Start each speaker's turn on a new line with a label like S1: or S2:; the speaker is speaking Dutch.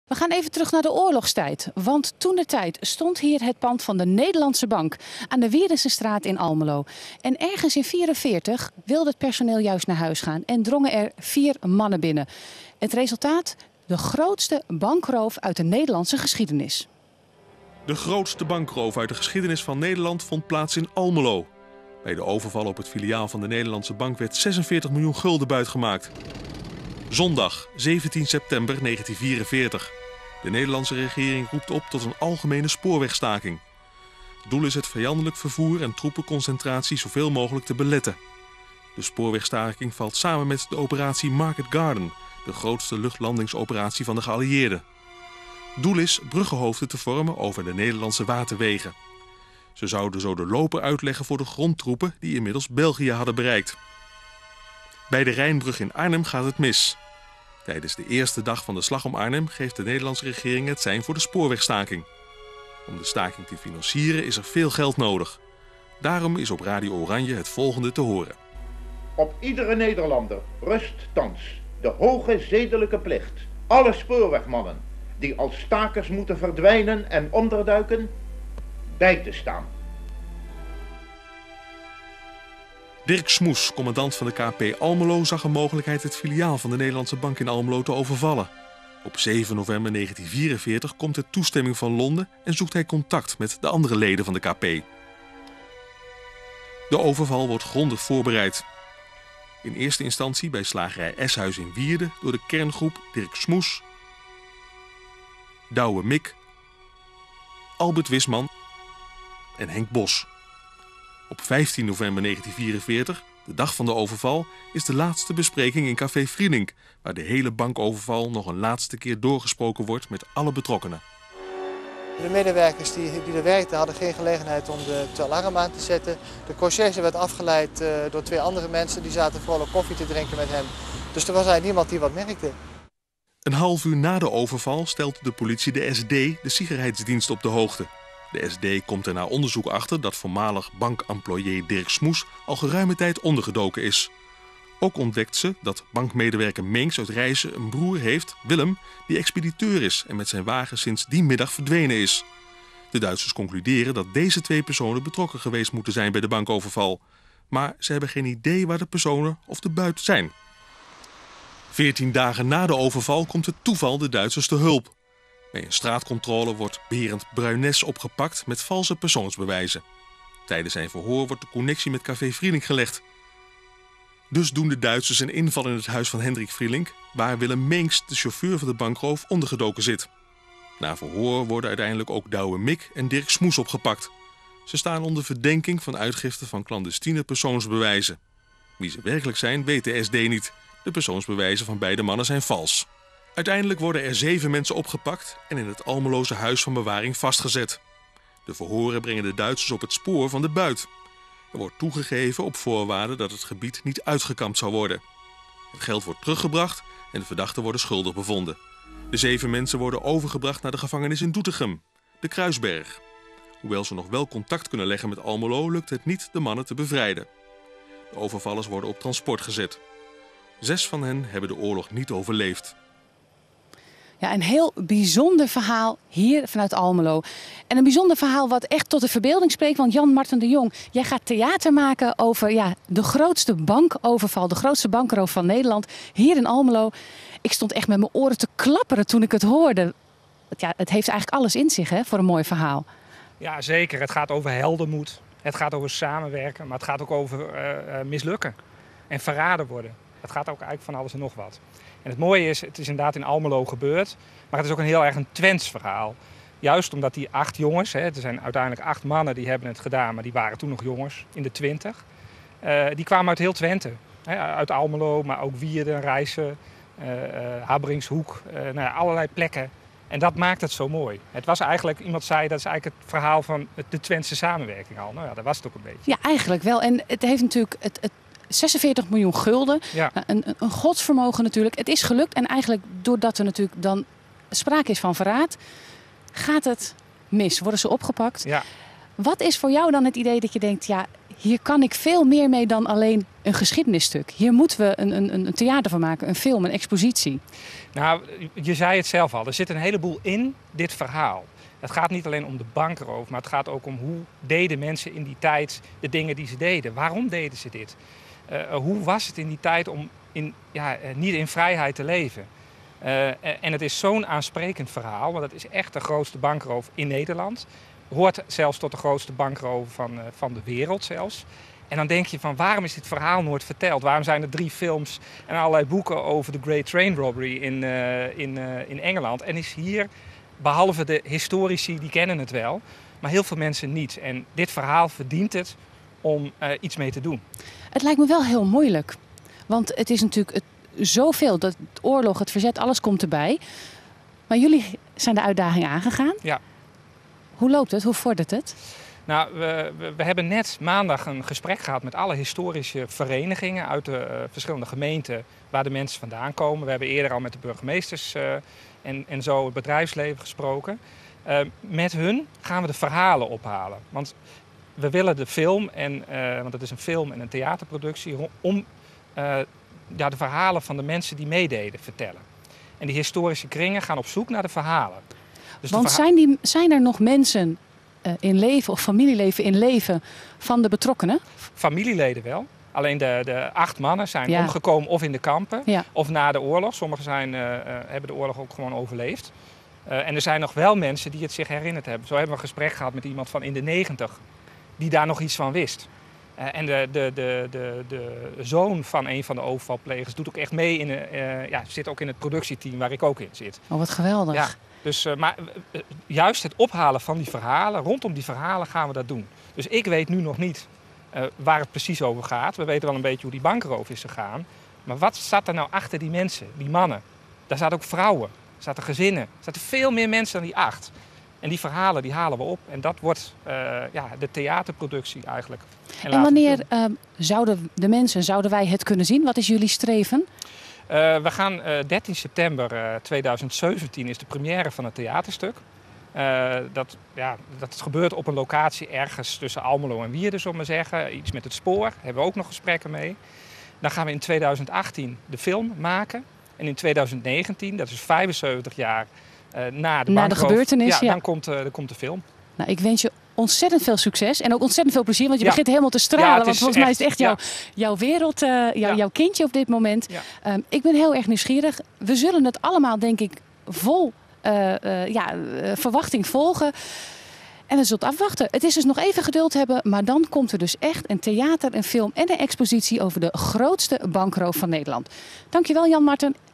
S1: We gaan even terug naar de oorlogstijd. Want toentertijd stond hier het pand van de Nederlandse Bank aan de Wierensenstraat in Almelo. En ergens in 1944 wilde het personeel juist naar huis gaan en drongen er 4 mannen binnen. Het resultaat? De grootste bankroof uit de Nederlandse geschiedenis.
S2: De grootste bankroof uit de geschiedenis van Nederland vond plaats in Almelo. Bij de overval op het filiaal van de Nederlandse Bank werd 46 miljoen gulden buitgemaakt. Zondag, 17 september 1944. De Nederlandse regering roept op tot een algemene spoorwegstaking. Het doel is het vijandelijk vervoer en troepenconcentratie zoveel mogelijk te beletten. De spoorwegstaking valt samen met de operatie Market Garden, de grootste luchtlandingsoperatie van de geallieerden. Het doel is bruggenhoofden te vormen over de Nederlandse waterwegen. Ze zouden zo de loper uitleggen voor de grondtroepen die inmiddels België hadden bereikt. Bij de Rijnbrug in Arnhem gaat het mis. Tijdens de eerste dag van de slag om Arnhem geeft de Nederlandse regering het sein voor de spoorwegstaking. Om de staking te financieren is er veel geld nodig. Daarom is op Radio Oranje het volgende te horen.
S3: Op iedere Nederlander rust thans de hoge zedelijke plicht. Alle spoorwegmannen die als stakers moeten verdwijnen en onderduiken, bij te staan.
S2: Dirk Smoes, commandant van de KP Almelo, zag een mogelijkheid het filiaal van de Nederlandse Bank in Almelo te overvallen. Op 7 november 1944 komt er toestemming van Londen en zoekt hij contact met de andere leden van de KP. De overval wordt grondig voorbereid. In eerste instantie bij slagerij Eshuis in Wierden door de kerngroep Dirk Smoes, Douwe Mik, Albert Wisman en Henk Bos. Op 15 november 1944, de dag van de overval, is de laatste bespreking in Café Vrielink, waar de hele bankoverval nog een laatste keer doorgesproken wordt met alle betrokkenen.
S4: De medewerkers die er werkten hadden geen gelegenheid om de alarm aan te zetten. De conciërge werd afgeleid door 2 andere mensen, die zaten vooral koffie te drinken met hem. Dus er was eigenlijk niemand die wat merkte.
S2: Een half uur na de overval stelt de politie de SD, de Sicherheidsdienst, op de hoogte. De SD komt er na onderzoek achter dat voormalig bankemployé Dirk Smoes al geruime tijd ondergedoken is. Ook ontdekt ze dat bankmedewerker Meens uit Rijssen een broer heeft, Willem, die expediteur is en met zijn wagen sinds die middag verdwenen is. De Duitsers concluderen dat deze 2 personen betrokken geweest moeten zijn bij de bankoverval. Maar ze hebben geen idee waar de personen of de buit zijn. 14 dagen na de overval komt het toeval de Duitsers te hulp. Bij een straatcontrole wordt Berend Bruines opgepakt met valse persoonsbewijzen. Tijdens zijn verhoor wordt de connectie met Café Vrielink gelegd. Dus doen de Duitsers een inval in het huis van Hendrik Vrielink, waar Willem Meens, de chauffeur van de bankroof, ondergedoken zit. Na verhoor worden uiteindelijk ook Douwe Mik en Dirk Smoes opgepakt. Ze staan onder verdenking van uitgifte van clandestine persoonsbewijzen. Wie ze werkelijk zijn, weet de SD niet. De persoonsbewijzen van beide mannen zijn vals. Uiteindelijk worden er 7 mensen opgepakt en in het Almeloze huis van bewaring vastgezet. De verhoren brengen de Duitsers op het spoor van de buit. Er wordt toegegeven op voorwaarde dat het gebied niet uitgekampt zou worden. Het geld wordt teruggebracht en de verdachten worden schuldig bevonden. De 7 mensen worden overgebracht naar de gevangenis in Doetinchem, de Kruisberg. Hoewel ze nog wel contact kunnen leggen met Almelo, lukt het niet de mannen te bevrijden. De overvallers worden op transport gezet. 6 van hen hebben de oorlog niet overleefd.
S1: Ja, een heel bijzonder verhaal hier vanuit Almelo. En een bijzonder verhaal wat echt tot de verbeelding spreekt. Want Jan Marten de Jong, jij gaat theater maken over de grootste bankoverval, de grootste bankroof van Nederland, hier in Almelo. Ik stond echt met mijn oren te klapperen toen ik het hoorde. Ja, het heeft eigenlijk alles in zich, hè, voor een mooi verhaal.
S5: Ja, zeker. Het gaat over heldenmoed. Het gaat over samenwerken, maar het gaat ook over mislukken en verraden worden. Het gaat ook eigenlijk van alles en nog wat. En het mooie is, het is inderdaad in Almelo gebeurd, maar het is ook een Twents verhaal. Juist omdat die 8 jongens, er zijn uiteindelijk 8 mannen die hebben het gedaan, maar die waren toen nog jongens, in de 20. Die kwamen uit heel Twente. Uit Almelo, maar ook Wierden, Rijssen, Habberingshoek, allerlei plekken. En dat maakt het zo mooi. Het was eigenlijk, iemand zei, dat is eigenlijk het verhaal van de Twentse samenwerking al. Nou ja, dat was het ook een beetje.
S1: Ja, eigenlijk wel. En het heeft natuurlijk 46 miljoen gulden. Ja. Een godsvermogen natuurlijk. Het is gelukt en eigenlijk doordat er natuurlijk dan sprake is van verraad, gaat het mis. Worden ze opgepakt.
S5: Ja.
S1: Wat is voor jou dan het idee dat je denkt, ja, hier kan ik veel meer mee dan alleen een geschiedenisstuk. Hier moeten we een theater van maken, een film, een expositie.
S5: Nou, je zei het zelf al. Er zit een heleboel in dit verhaal. Het gaat niet alleen om de bankroof, maar het gaat ook om hoe deden mensen in die tijd de dingen die ze deden. Waarom deden ze dit? Hoe was het in die tijd om niet in vrijheid te leven? En het is zo'n aansprekend verhaal, want het is echt de grootste bankroof in Nederland. Hoort zelfs tot de grootste bankroof van de wereld zelfs. En dan denk je van, waarom is dit verhaal nooit verteld? Waarom zijn er 3 films en allerlei boeken over de Great Train Robbery in Engeland? En is hier, behalve de historici, die kennen het wel, maar heel veel mensen niet. En dit verhaal verdient het om iets mee te doen.
S1: Het lijkt me wel heel moeilijk. Want het is natuurlijk zoveel, dat oorlog, het verzet, alles komt erbij. Maar jullie zijn de uitdaging aangegaan.
S5: Ja.
S1: Hoe loopt het? Hoe vordert het?
S5: Nou, we hebben net maandag een gesprek gehad met alle historische verenigingen uit de verschillende gemeenten waar de mensen vandaan komen. We hebben eerder al met de burgemeesters en zo het bedrijfsleven gesproken. Met hun gaan we de verhalen ophalen. Want we willen de film, want het is een film en een theaterproductie, om de verhalen van de mensen die meededen vertellen. En die historische kringen gaan op zoek naar de verhalen. Dus
S1: want zijn er nog mensen in leven of familieleven in leven van de betrokkenen?
S5: Familieleden wel. Alleen de 8 mannen zijn omgekomen of in de kampen of na de oorlog. Sommigen hebben de oorlog ook gewoon overleefd. En er zijn nog wel mensen die het zich herinnerd hebben. Zo hebben we een gesprek gehad met iemand van in de 90 die daar nog iets van wist. En de zoon van een van de overvalplegers doet ook echt mee zit ook in het productieteam waar ik ook in zit.
S1: Oh, wat geweldig.
S5: Ja, dus, maar juist het ophalen van die verhalen, rondom die verhalen gaan we dat doen. Dus ik weet nu nog niet waar het precies over gaat. We weten wel een beetje hoe die bankroof is gegaan. Maar wat zat er nou achter die mensen, die mannen? Daar zaten ook vrouwen, er zaten gezinnen. Er zaten veel meer mensen dan die 8. En die verhalen die halen we op. En dat wordt de theaterproductie eigenlijk.
S1: En wanneer zouden wij het kunnen zien? Wat is jullie streven?
S5: We gaan 13 september 2017 is de première van het theaterstuk. Dat gebeurt op een locatie ergens tussen Almelo en Wierden, zullen we maar zeggen. Iets met het spoor, daar hebben we ook nog gesprekken mee. Dan gaan we in 2018 de film maken. En in 2019, dat is 75 jaar na de
S1: gebeurtenis,
S5: dan komt de film.
S1: Nou, ik wens je ontzettend veel succes en ook ontzettend veel plezier, want je begint helemaal te stralen. Want volgens mij is het echt jouw wereld, jouw kindje op dit moment. Ja. Ik ben heel erg nieuwsgierig. We zullen het allemaal, denk ik, vol verwachting volgen. En we zullen afwachten. Het is dus nog even geduld hebben, maar dan komt er dus echt een theater, een film en een expositie over de grootste bankroof van Nederland. Dankjewel Jan Marten